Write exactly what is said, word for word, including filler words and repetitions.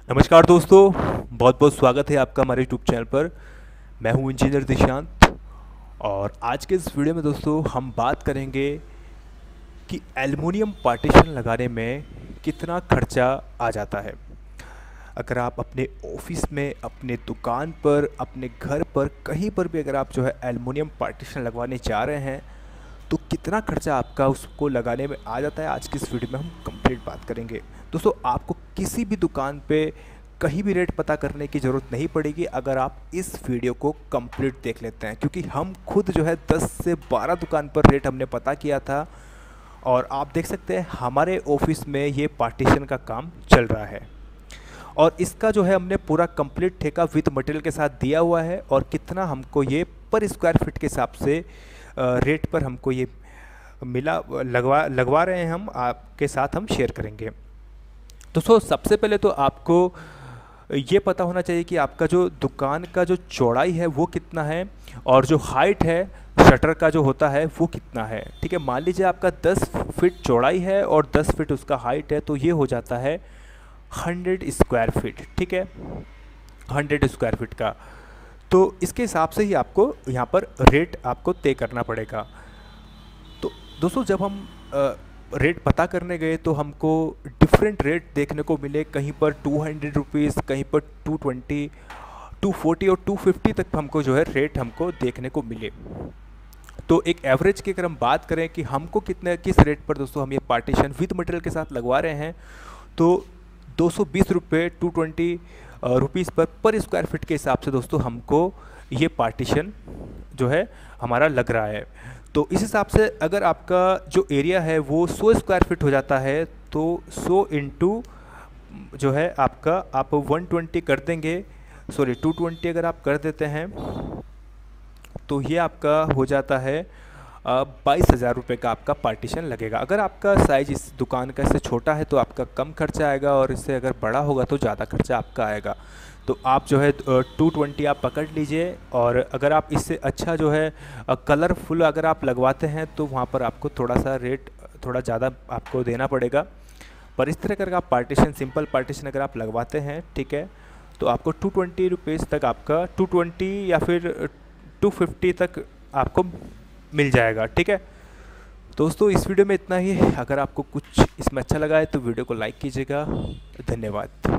नमस्कार दोस्तों, बहुत बहुत स्वागत है आपका हमारे यूट्यूब चैनल पर। मैं हूं इंजीनियर दिशांत और आज के इस वीडियो में दोस्तों हम बात करेंगे कि एल्युमिनियम पार्टीशन लगाने में कितना खर्चा आ जाता है। अगर आप अपने ऑफिस में, अपने दुकान पर, अपने घर पर, कहीं पर भी अगर आप जो है एल्युमिनियम पार्टीशन लगवाने जा रहे हैं तो कितना खर्चा आपका उसको लगाने में आ जाता है, आज की इस वीडियो में हम कंप्लीट बात करेंगे। दोस्तों, आपको किसी भी दुकान पे कहीं भी रेट पता करने की ज़रूरत नहीं पड़ेगी अगर आप इस वीडियो को कंप्लीट देख लेते हैं, क्योंकि हम खुद जो है दस से बारह दुकान पर रेट हमने पता किया था और आप देख सकते हैं हमारे ऑफिस में ये पार्टीशन का काम चल रहा है और इसका जो है हमने पूरा कंप्लीट ठेका विद मटेरियल के साथ दिया हुआ है और कितना हमको ये पर स्क्वायर फीट के हिसाब से रेट पर हमको ये मिला लगवा लगवा रहे हैं, हम आपके साथ हम शेयर करेंगे। दोस्तों, सबसे पहले तो आपको ये पता होना चाहिए कि आपका जो दुकान का जो चौड़ाई है वो कितना है और जो हाइट है शटर का जो होता है वो कितना है। ठीक है, मान लीजिए आपका दस फीट चौड़ाई है और दस फीट उसका हाइट है, तो ये हो जाता है हंड्रेड स्क्वायर फीट। ठीक है, हंड्रेड स्क्वायर फीट का, तो इसके हिसाब से ही आपको यहाँ पर रेट आपको तय करना पड़ेगा। तो दोस्तों, जब हम आ, रेट पता करने गए तो हमको डिफरेंट रेट देखने को मिले। कहीं पर टू हंड्रेड रुपीज़, कहीं पर टू ट्वेंटी, टू फोर्टी और टू फिफ्टी तक हमको जो है रेट हमको देखने को मिले। तो एक एवरेज की अगर हम बात करें कि हमको कितने किस रेट पर दोस्तों हम ये पार्टीशन विद मटेरियल के साथ लगवा रहे हैं, तो दो सौ बीस रुपये टू ट्वेंटी रुपीज़ पर पर स्क्वायर फीट के हिसाब से दोस्तों हमको ये पार्टीशन जो है हमारा लग रहा है। तो इस हिसाब से अगर आपका जो एरिया है वो सौ स्क्वायर फीट हो जाता है तो सौ इंटू जो है आपका आप वन ट्वेंटी कर देंगे, सॉरी टू ट्वेंटी अगर आप कर देते हैं तो ये आपका हो जाता है बाईस हज़ार रुपये का आपका पार्टीशन लगेगा। अगर आपका साइज़ इस दुकान का इससे छोटा है तो आपका कम खर्चा आएगा और इससे अगर बड़ा होगा तो ज़्यादा खर्चा आपका आएगा। तो आप जो है टू ट्वेंटी आप पकड़ लीजिए और अगर आप इससे अच्छा जो है कलरफुल अगर आप लगवाते हैं तो वहाँ पर आपको थोड़ा सा रेट थोड़ा ज़्यादा आपको देना पड़ेगा। पर इस तरह का अगर आप पार्टीशन, सिंपल पार्टीशन अगर आप लगवाते हैं, ठीक है, तो आपको टू ट्वेंटी रुपीज़ तक आपका टू ट्वेंटी या फिर टू फिफ्टी तक आपको मिल जाएगा। ठीक है दोस्तों, इस वीडियो में इतना ही। अगर आपको कुछ इसमें अच्छा लगा है तो वीडियो को लाइक कीजिएगा। धन्यवाद।